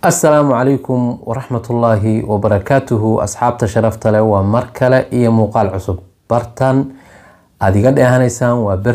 السلام عليكم ورحمة الله وبركاته أصحاب شرفت له ومركلة إيه مقال عصب برتان هذه قد إهانيسان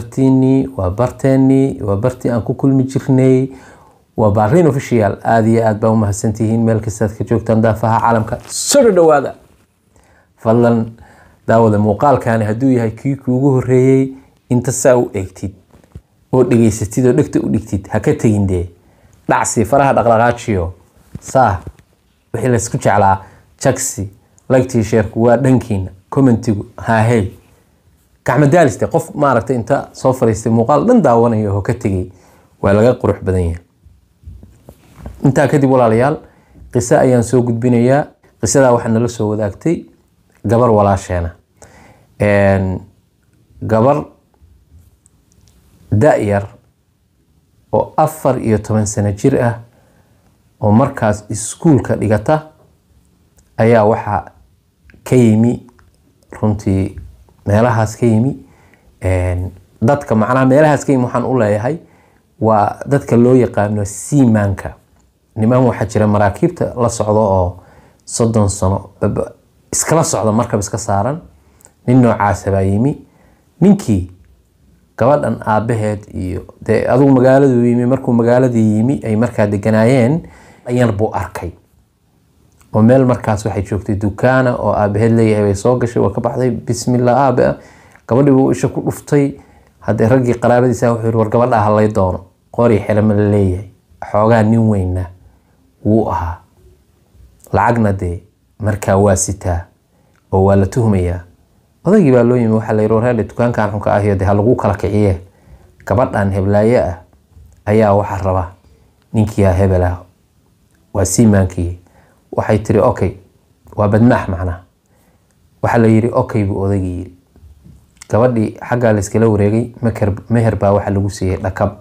وبرتي أنكو كل مجرني وبارين في الشيال هذه أدبا ومهسنتيهين ملك السادة كجوكتان دافها عالمك سر دوادا فلن داود المقال كان هدوي هاي كيكو وغوريي انت ساو اكتيد ودقيستيد ودقتيد هكتين دي دعسي فراها دقلقاتشيو صح وحي لسكو جعلا جاكسي لايكتي شيركو ودنكين كومنتيغو ها هي كعمل دالستي قف ما عرفت انت صوفريستي مقال دن داوانيو هو كتغي ولاغا قروح بدنيه انت كدب walaalyaal qisa ayaan soo gudbinayaa qisada waxaan nala soo wadaagtay gabar walaasheena gabar daayar oo 14 sano jir ah oo markaas iskuulka dhigata ayaa waxa ka yimi runtii meelahaas ka yimi dadka macna meelahaas ka yimi waxaan u leeyahay waa dadka loo yaqaan siimaanka niman waxa jira maraakiibta la socdo oo 30 sano iskala socdo markab iska saaran nin noocaas baa yimi ninkii gabadhan aabaheed iyo adigu magaaladu yimi markuu magaaladii yimi ay markaa deganaayeen ayaan buu arkay oo meel markaas waxay joogtay dukaana oo aabaheed leeyahay way soo gashay waa ka baxday bismillah aaba gabadhii buu isha ku dhuftay hadday raggii qaraabadiisa wuxuu yiri war gabadha halay doono qori xilama leeyahay xoogaa nin weyna wuu ahaa lacagna de markaa waa sitaa oo waa la tuhmayaa odagii baa loo yimi waxa la yiri reer dukaankan xunka ah iyo de lagu kala kiciye gabadhan heblaaye ah ayaa waxa raba ninkii hebela waa siimaankii waxay tiri okay waa badmaax macna waxa la yiri okay buu odagii yiri gabadhii xagga la iskala wareegay meher baa waxa lagu siiyay dhakab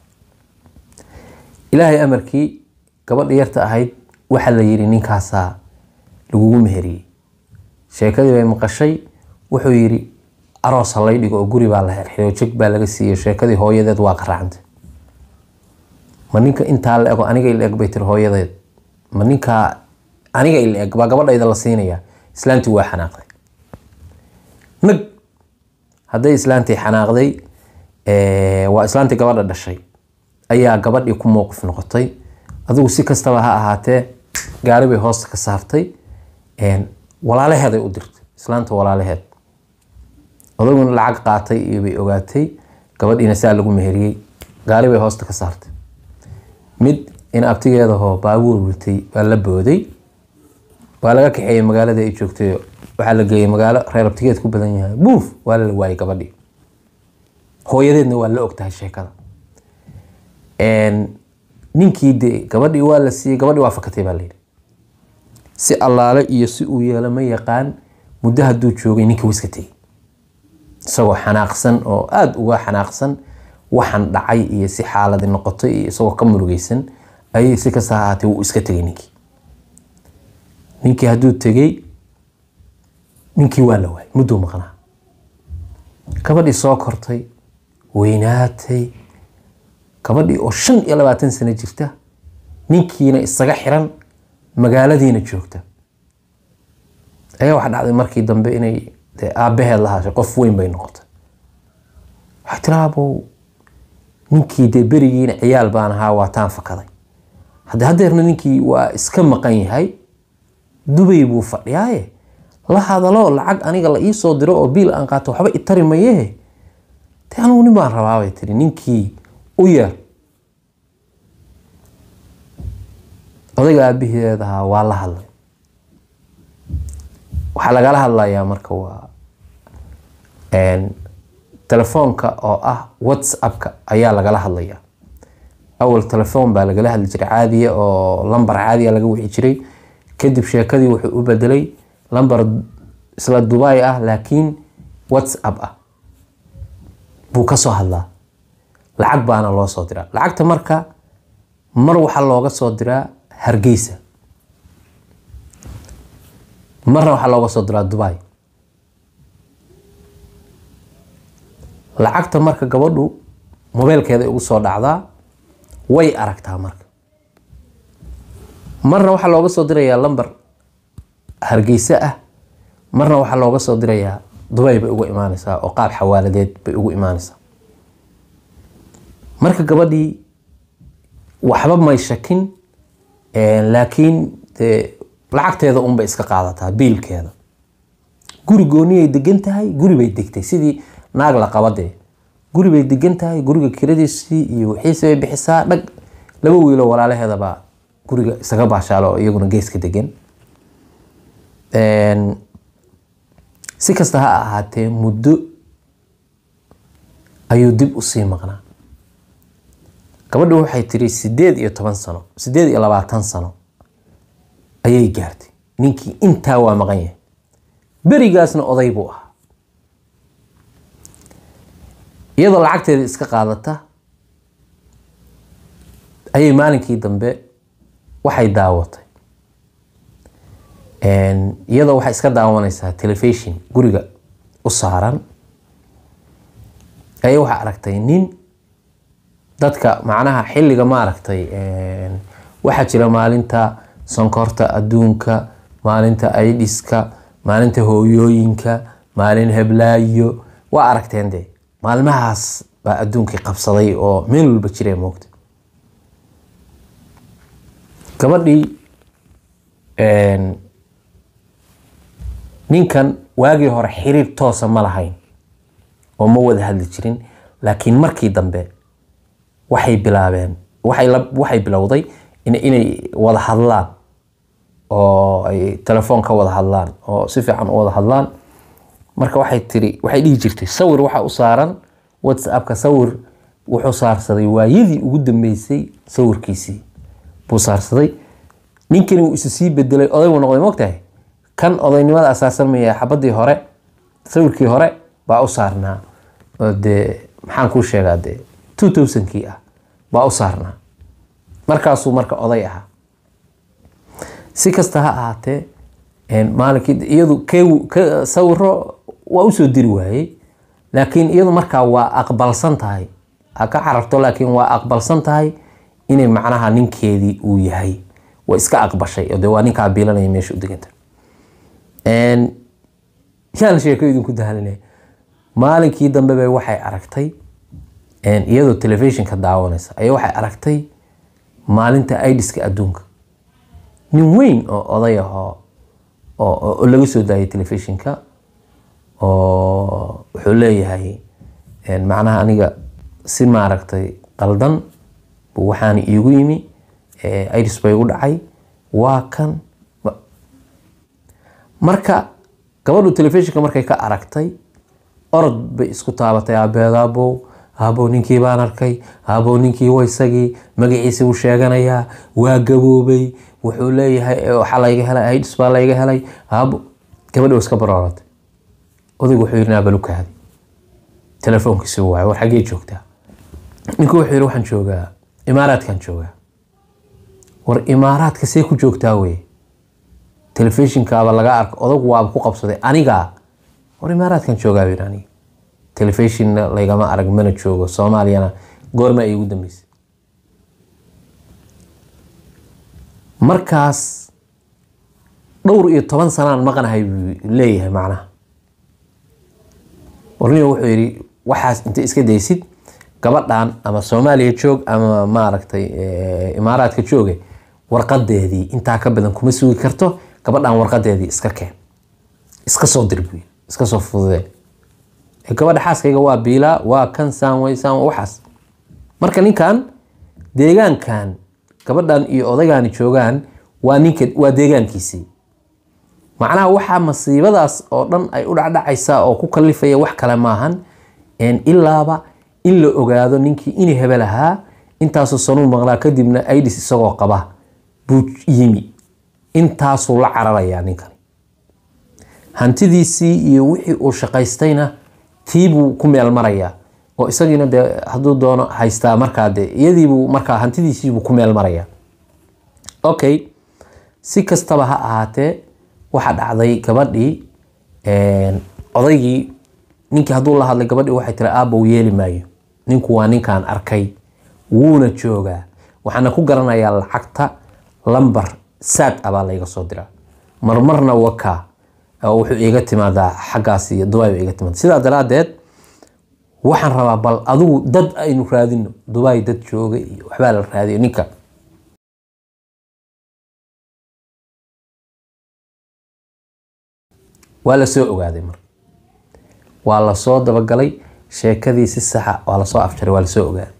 ilaahay amarkii gabadh yarta ahayd waxa la yiri ninkaasa lagu meheriyay sheekadii bay maqashay wuxuu yiri aroos la dhigo oo guri baa la xirxiyo jig baa laga siiyay sheekadii hooyadeed waa qaraacantay ma ninka inta la ego aniga ila eg bay tir hooyadeed ma ninka aniga ila eg baa gabadhayda la siinaya islaantii waa xanaaqday nag haday islaantii xanaaqday waa islaantii gabadha dhashay ayaa gabadhii ku mowqif noqotay adigu si kastaba ha ahaatee gaari bay hoos ka saartay walaalaheed ay u dirtay islaanta walaalaheed odaguna lacag qaatay iyo bay ogaatay gabadhiina saa lagu meheriyay gaari bay hoos ka saartay mid in abtigeeda hoo baabuur wurtay baa la booday waa laga kaxeeyay magaalada ay joogtay waxa la geeyay magaalo reer abtigeed ku badan yahay buuf waa la waayay gabadhii hooyadeedna waa la ogtahay sheekada ninkii de gabadhii waa la siiyay gabadhii waa fakatay baa leeyahay si allaale iyo si uu yeelo ma yaqaan muddo haduu joogay ninkii wiska tagay isagoo xanaaqsan oo aad uga xanaaqsan waxan dhacay iyo si xaalad noqotay iyo isagoo ka murugaysan ay si ka saahatay uu iska tagay ninkii haduu tagay ninkii waa la waayay muddo maqnaa gabadhii soo kortay weynaatay gabadhii oo 25 sano jirta ninkiina isaga xiran magaaladiina joogta ayaa waxa dhacday markii dambe inay aabaheed lahaashay qof weyn bay noqotay waxa tiraabo ninkii de berigiina ciyaal baan ahaa waa taan fakaday hadeerna ninkii waa iska maqan yahay Dubai buu fadhiyay la hadalo lacag aniga la ii soo diro oo biil aan qaato waxba itari maye taanu nin baan rabaa way tiri ninkii u yar odayga aabaheeda waa la hadlay waxa laga hadlayaa marka waa telefoonka oo ah WhatsApp-ka ayaa laga hadlayaa awal telefoon baa laga hadli jiray caadi oo lambar caadi laga wixi jiray kadib sheekadii wuxuu u bedelay lambar isla Dubai ah laakiin WhatsApp ah buu ka soo hadlaa lacag baana loo soo diraa lacagta marka mar waxa looga soo diraa Hargeysa marna waxa looga soo diraa Dubai lacagta marka gabadhu mobilkeeda ugu soo dhacdaa way aragtaa marka marna waxaa looga soo dirayaa lambar Hargeysa ah, marna waxaa looga soo dirayaa Dubai bay ugu imaanaysaa oo qaab xawaaladeed bay ugu imaanaysaa. marka gabadhii waxba may shakin laakiin lacagteeda un bay iska qaadataa biilkeeda. guri gooni ay degan tahay, guri bay degtay sidii naag la qabade. guri bay degan tahay, guriga kiradiisii iyo wixiisa bay bixisaa. dhag laba wiil oo walaalaheeda baa guriga isaga baashaalo iyaguna geeska degan. si kasta ha ahaatee muddo ayuu dib u sii maqnaa. gabadhu waxay tiri 18 sano 18 sano ayay gaartay. ninkii intaa waa maqan yahay. berigaasna oday buu ahaa. iyadoo lacagteeda iska qaadata ayay maalinkii dambe waxay daawatay. iyadoo waxay iska daawanaysaa television guriga u saaran ayay waxay aragtay nin dadka macnaha xilliga ma aragtay waxa jira maalinta sonkorta adduunka, maalinta aidiska, maalinta hooyooyinka, maalin heblaayo. waa aragteen de maalmahaas baa adduunkii qabsaday oo meel walba jiray moogta. gabadhii ninkan waagii hore xiriir toosa ma lahayn oo ma wada hadli jirin, laakiin markii dambe waxay bilowday inay wada hadlaan oo ay telefoon ka wada hadlaan oo si fiican u wada hadlaan. marka waxay dhihi jirtay sawir waxa u saaran WhatsApp-ka, sawir wuxuu saarsaday waayadii ugu dambeysay sawirkiisii buu saarsaday. ninkani uu isu sii bedelay, oday buu noqday moogtahay. kan odaynimada asaasan maya xabadii hore sawirkii hore baa u saarnaa oo de maxaan kuu sheegaa de 2000kii ah baa u saarnaa. markaasuu marka oday ahaa. si kasta ha ahaatee maalinkii iyadu sawiro waa u soo diri waayey, laakiin iyadu markaa waa aqbalsan tahay. ha ka cararto laakiin waa aqbalsan tahay inay macnaha ninkeedii uu yahay. waa iska aqbashay oo de waa ninkaa biilanaya meesha u deganta. yaan sheeko idinku dahalinay. maalinkii dambe bay waxay aragtay iyadoo televisionka daawanaysa ayay waxay aragtay maalinta aidiska adduunka. nin weyn oo oday ah oo laga soo daayay televisionka oo wuxuu leeyahay macnaha aniga si maaragtay qaldan buu waxaan iigu yimi, aidis bay u dhacay, waa kan. marka gabadhu televisionka markay ka aragtay orod bay isku taabatay aabow ninkii baan arkay, aabow ninkii waa isagii, magaciisa uu sheeganayaa, waa gaboobay, wuxuu leeyahay waxa layga helay aidis baa layga helay. gabadhu iska barooratay. odaygu wuxuu yiri naabalu ka hadi telefoonkiisa waay, war xagee joogtaa? ninku wuxuu yiri waxaan joogaa Imaaraadkan joogaa. war Imaaraadka see ku joogtaa wey? telefishinkaaba laga arko, odagu waaba ku qabsaday. aniga war Imaaraadkan joogaa baan aniga. telefishin laygama arag, mana joogo Soomaaliyana goorma ay ugu dambeysay. markaas dhowr iyo 10 sanaan maqanahay leeyahay macnaha. warniyo wuxuu yiri waxaas inta iska daysid gabadhan ama Soomaaliya joog ama maaragtay Imaaraadka jooge, warqadeedii intaa ka badan kuma sugi karto. gabadhan warqadeedii iska keen, iska soo dirbi, iska soo fududee. gabadha xaaskayga waa biila, waa kan saamwaysan waxaas. marka ninkan deegaankan gabadhan iyo odaygaani joogaan waa deegaankiisii. macnaha waxaa masiibadaas oo dhan ay u dhacdhacaysaa oo ku kalifaya wax kale maahan ilaaba in la ogaado ninkii inay hebelahaa intaasoo sanuu maqlaa kadibna aidis isagoo qaba buu yimi. intaasuu la cararayaa ninkani. hantidiisii iyo wixii uu shaqaystayna tiibuu ku meel marayaa oo isagiina de hadduu doono haystaa markaa de iyadiibuu markaa hantidiisiibuu ku meel marayaa. okay, si kastaba ha ahaatee waxa dhacday gabadhii odaygii ninkii hadduu la hadlay gabadhii waxay tiri aabow yeeli maayo, ninku waa ninkaan arkay wuuna joogaa, waxaana ku garanayaa lacagta lambar saad abaa layga soo diraa marmarna waka wuxuu iga timaadaa xaggaas iyo Dubai iga timaada sidaa daraadeed waxaan rabaa bal adigu dad aynu raadino Dubai dad jooga iyo waxba la raadiyo ninka wala soo ogaaday mar wala soo dabagalay sheekadii si sax ah wala soo afjaray wala soo ogaaday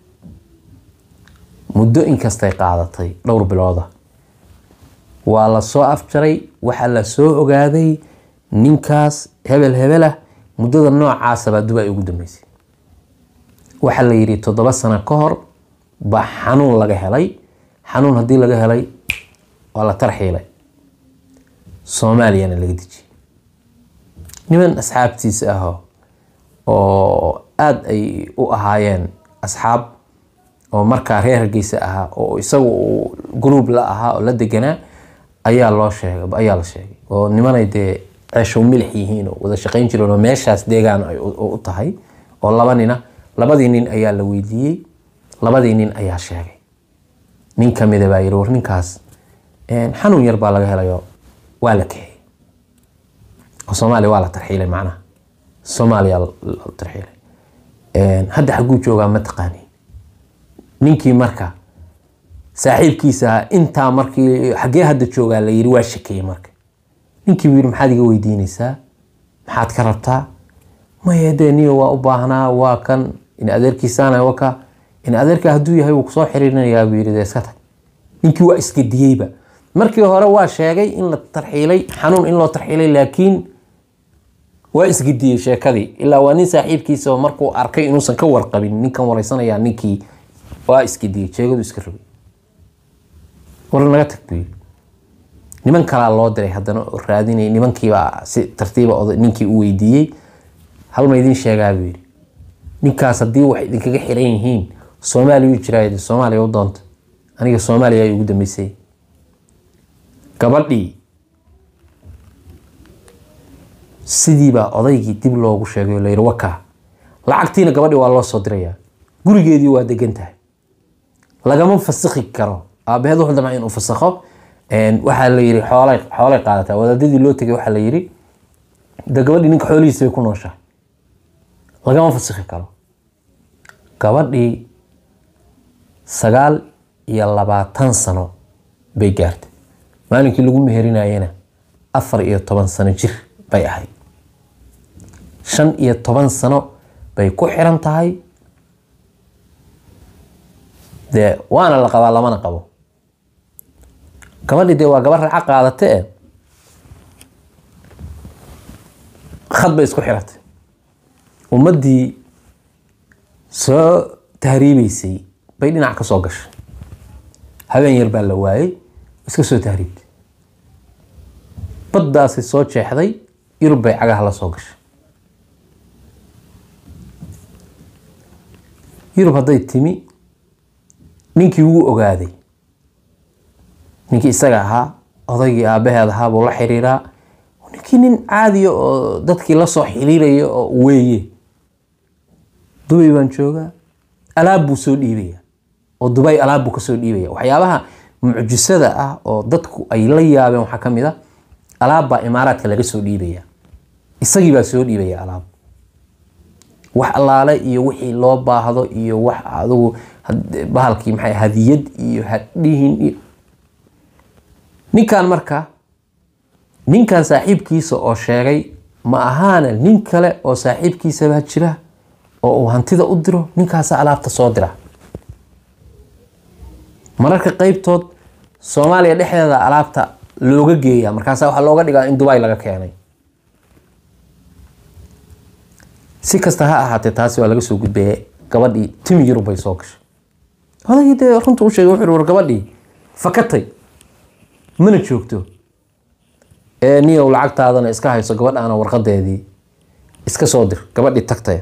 muddo inkastay qaadatay dhowr bilooda wala soo afjaray waxa la soo ogaaday ninkaas hebel muddada noocaas ah Dubai ugu dambeysay waxa la yiri 7 sano ka hor ba xanuun laga helay xanuun hadii laga helay wala tarxiilay Soomaaliyana laga diji niman asxaabtiisa ah oo aad ay u ahaayeen asxaab oo marka reer Hargeysa ah oo isagu group la aha oo la deganaa ayaa la sheegay oo nimanay de عيشوا ملحيين وذا شقين جرون وماشاس ديغان او tahay oo labadii nin ayaa la weydiiyay labadii nin ayaa sheegay nin kamid ah yiri war ninkaas xanuun yar baa laga helayo waa la keenay oo Soomaaliya waa la tarxiilay macna Soomaaliya la tarxiilay hadda xaguu joogaa ma taqaani ninkii marka saaxiibkiisa inta markii xagee hadda joogaa la yiri waa shakiyay marka ninkii wiir maxaad iga weydiinaysaa maxaad ka rabtaa ma yeedaniyo waa u baahnaa waa kan in adeerkiisana waka in adeerka haduu yahay uu soo xiriirinayaa wiirida iska tag ninkii waa iska diyayba markii hore waa sheegay in la tarxiilay xanuun in loo tarxiilay laakiin waa iska diyay sheekadii ilaa waa nin saaxiibkiisa markuu arkay inuusan ka warqabin ninkan wareysanaya ninkii waa iska diyay sheegadu iska rabay war naga tagtay niman kala loo diray hadana raadinay nimankii baa si tartiib ah ninkii u weydiiyay hal ma idin sheegaa wiiri ninkaas hadii wax idin kaga xiran yihiin Soomaaliya jiraayay Soomaaliya u doonto aniga Soomaaliya ay ugu dambeysay gabadhii sidii baa odaygii dib loogu sheegay la yiri waka lacagtiina gabadhii waa loo soo diraya gurigeedii waa degan tahay lagama fasakhi karo aabaheedu wuxuu damcay inuu fasakho waxa la yiri xoolay qaadata wadadii loo tagay waxa la yiri gabadhii ninka xoolihiisa ku nooshaa lagama fasakhi karo gabadhii 29 sano bay gaartay maalinkii lagu meherinaayna 14 sano jir bay ahayd 15 sano bay ku xiran tahay de waana la qabaa lamana qabo gabadhii de waa gabar raac qaadatay khad bay isku xiratay ummadii soo tahriibaysay bay dhinac ka soo gashay habeen yar baa la waayay iska soo tahriibtay baddaasi soo jeexday Yurub bay cagaha la soo gashay Yurub haday timi ninkii uu ogaaday ninkii isaga ahaa odaygii aabaheed ahaa buu la xiriiraa ninkii nin caadi ah oo dadkii la soo xiriiray oo weeye Dubai baan joogaa alaab buu soo dhiibaya oo Dubai alaab buu ka soo dhiibaya waxyaabaha mucjisada ah oo dadku ay la yaabeen waxa kamid ah alaab baa Imaaraadka laga soo dhiibaya isagii baa soo dhiibaya alaab wax alaale iyo wixii loo baahdo iyo wax adigu bahalkii maxay hadiyad iyo hadhihin ninkan marka ninkan saaxiibkiisa oo sheegay ma ahaana nin kale oo saaxiibkiisa baa jira oo hantida u diro ninkaas alaabta soo dira mararka qaybtood Soomaaliya dhexdeeda alaabta looga geeyaa markaas waxa looga dhigaa in Dubai laga keenay si kasta ha ahaatee taasi waa laga soo gudbay gabadhii tim Yurub bay soo gashay odaygii runta u sheegay wuxuu war gabadhii fakatay mana joogto niyow lacagtaadana iska hayso gabadhaana warqadeedii iska soo dir gabadhii tagtay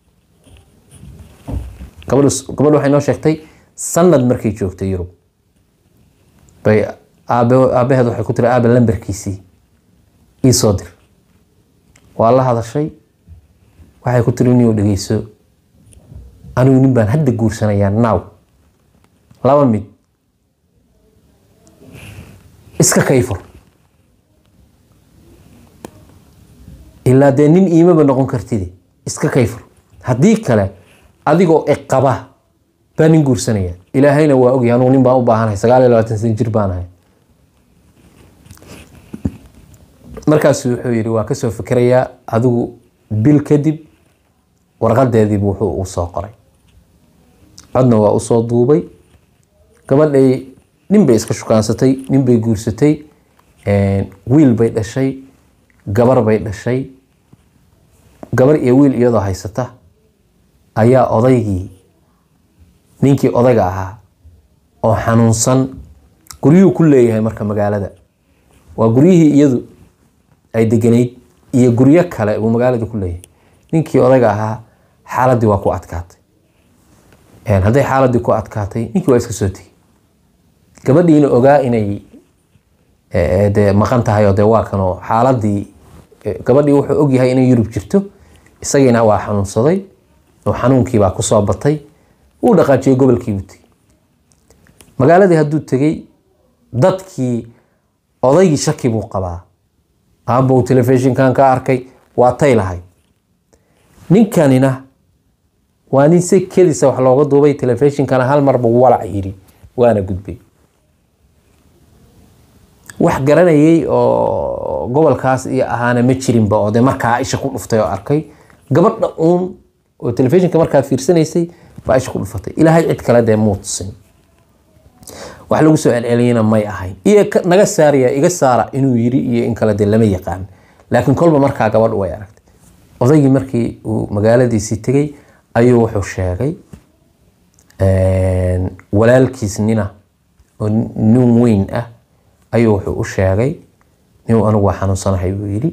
gabadhu waxay noo sheegtay sanad markay joogtay Yurub bay aabaheed waxay ku tiri aaba lambarkiisii ii soo dir waa la hadashay waxay ku tiri niyow dhageyso anigu nin baan hadda guursanayaa now laba mid iska kayfur ilaa dee nin iimaba noqon kartide iska kayfur haddii kale adigoo iqaba baa nin guursanaya ilaahayna waa ogyahay anugu nin baan u baahanahay 29 sano jir baan ahay markaasuu wuxuu yidhi waa kasoo fikirayaa adigu bil kadib warqadeedii buu wuxuu u soo qoray codna waa u soo duubay gabadhay nin bay iska shukaansatay nin bay guursatay wiil bay dhashay gabar bay dhashay gabar iyo wiil iyadoo haysata ayaa odaygii ninkii odayga ahaa oo xanuunsan guryuhu ku leeyahay marka magaalada waa guryihii iyadu ay deganayd iyo guryo kale uu magaalada ku leeyahay ninkii odayga ahaa xaaladii waa ku adkaatay hadday xaaladii ku adkaatay ninkii waa iska soo tegey gabadhiina ogaa inay de maqan tahay oo de waa kanoo xaaladii gabadhii wuxuu ogyahay inay Yurub jirto isagiina waa xanuunsaday oo xanuunkii baa ku soo batay uu dhaqaajiyay gobolkii uu tegey magaaladii hadduu tegey dadkii odaygii shaki buu qabaa aabbo telefishinkan ka arkay waa tay lahay ninkanina waa nin si kedisa wax looga duubay telefishinkana hal mar buu walac yiri waana gudbay wax garanayay oo gobolkaas iyo ahaana ma jirin ba oo de markaa isha ku dhuftay oo arkay gabadha oo telefishinka markaa fiirsanaysay baa isha ku dhufatay ilaahay cid kale de muudsin wax lagu soo celceliyana may ahayn iyo naga saariya iga saara inuu yiri iyo in kala de lama yaqaan laakiin kolba markaa gabadh way aragtay odaygii markii uu magaaladiisii tagay ayuu wuxuu sheegay walaalkiis nina oo nin weyn ah ayuu wuxuu u sheegay inuu anigu waa xanuunsanahay buu yiri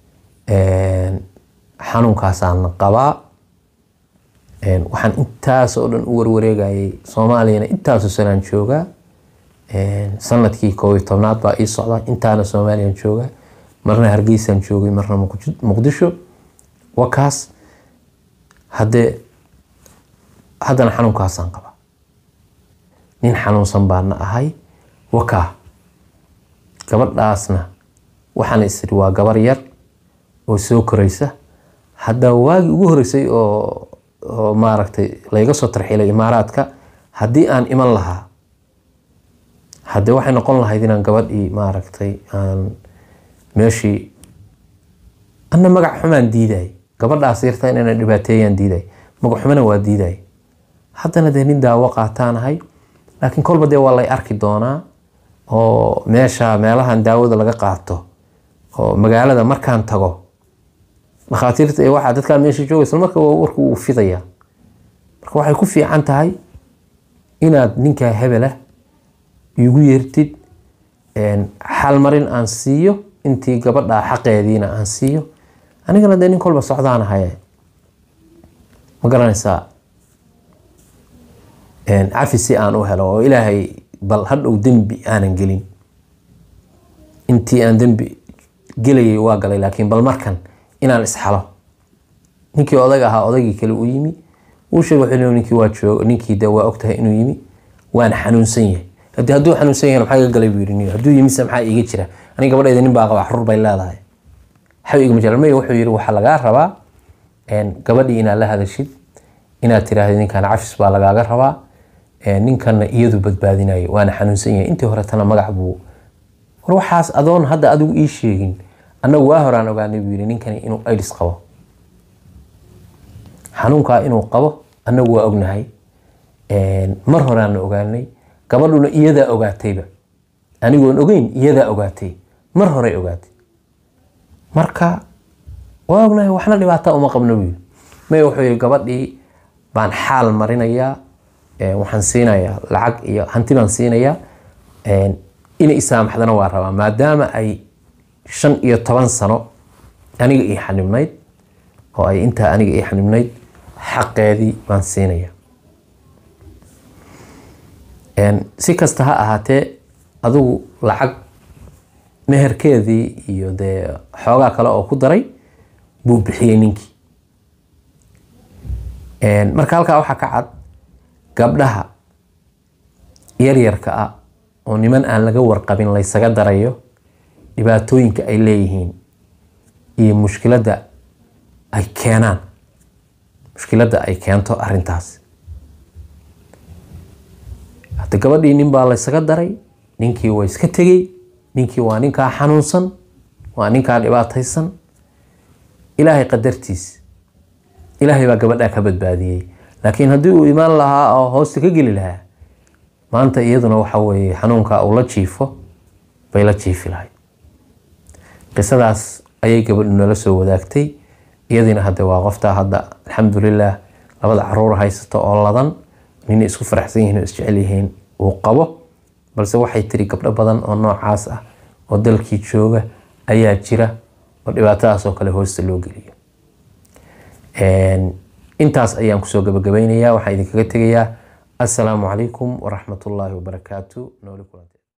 xanuunkaasaan qabaa waxaan intaas oo dhan u warwareegayay Soomaaliyana intaas oo sanaan joogaa sanadkii 11 baa ii socda intaana Soomaaliyan joogaa marna Hargeysa joogay marna Muqdisho wakaas haddana xanuunkaasaan qabaa nin xanuunsan baan ahay wakaa gabadhaasna waxaan isiri waa gabar yar oo soo koraysa hadda waagi ugu horeysay oo maaragtay layga soo tarxilay Imaaraadka haddii aan iman lahaa hadda waxay noqon lahayd inaan gabadhii maaragtay aan meeshii anna magac xumaan diiday gabadhaas yarta inaan dhibaateeyaan diiday magac xumana waa diiday haddana de nin daawo qaataanahay laakiin kolba de waa lay arki doonaa oo meelahan daawada laga qaato oo magaalada markaan tago dhakhaatiirta iyo waxa dadka meesha jooga isla markaa warku uu fidaya marka waxay ku fiican tahay inaad ninka hebela igu yeertid xal marin aan siiyo intii gabadha xaqeediina aan siiyo anigana de nin kolba socdaan ahay ma garanaysaa cafisi aan u helo oo ilaahay bal hadhow dembi aanan gelin intii aan dembi gelayay waa galay laakiin bal markan inaan isxalo ninkii odaga ahaa odaygii kale u yimi uu sheegay wuxuu ninkii waa joogo ninkii de waa ogtahay inuu yimi waan xanuunsan yahay hadduu xanuunsan yahay maxaa iga galay buu yiri hadduu yimi maxaa iga jira aniga gabadheeda nin baa qaba xurur bay leedahay xaw iga majalmay wuxuu yiri waxa laga rabaa gabadhii inaad la hadashid inaad tiraahdo ninkan cafis baa lagaaga rabaa ninkan iyadu badbaadinayo waana xanuunsan yahay intii hore tana magac buu war waxaas adoon hadda adigu ii sheegin annagu waa horaan ogaanay buu yiri ninkan inuu AIDS qabo xanuunka inuu qabo annagu waa ognahay mar horaan ogaanay gabadhuna iyada ogaatayba anigoon ogeyn iyada ogaatay mar hore ogaatay marka waa ognahay waxna dhibaato uma qabno buu may wuxuu yiri gabadhii baan xaal marinayaa waxaan siinayaa lacag iyo hanti baan siinayaa inay isaamaxdana waa rabaa maadaama ay 15 sano aniga ii xanibnayd oo ay inta aniga ii xanibnayd xaqeedii baan siinayaa si kasta ha ahaatee adigu lacag meherkeedii iyo de xoogaa kale oo ku daray buu bixiyay ninkii marka halkaa waxaa ka cad gabdhaha yaryarka ah oo niman aan laga warqabin laysaga darayo dhibaatooyinka ay leeyihiin iyo mushkiladda ay keenaan, mushkiladda ay keento arrintaas. hadda gabadhii nin baa laysaga daray, ninkii waa iska tegey, ninkii waa ninkaa xanuunsan, waa ninkaa dhibaataysan. ilaahay qadartiis, ilaahay baa gabadhaa ka badbaadiyey. laakiin haddii uu imaan lahaa oo hoosta ka geli lahaa, maanta iyaduna waxa weeye xanuunka uu la jiifo bay la jiifi lahayd. qisadaas ayay gabadhu nala soo wadaagtay. iyadiina hadda waa qoftaa hadda alxamdulilah labada caruur haysato oo ladan, nin isku faraxsan yihiin oo isjecel yihiin uu qabo. balse waxay tiri gabdho badan oo noocaas ah oo dalkii jooga ayaa jira oo dhibaatadaas oo kale hoosta loo geliyo. intaas ayaan kusoo gabagabaynayaa. waxaan idinkaga tegayaa assalaamu calaykum waraxmatullaahi wabarakaatu. nooli kulante.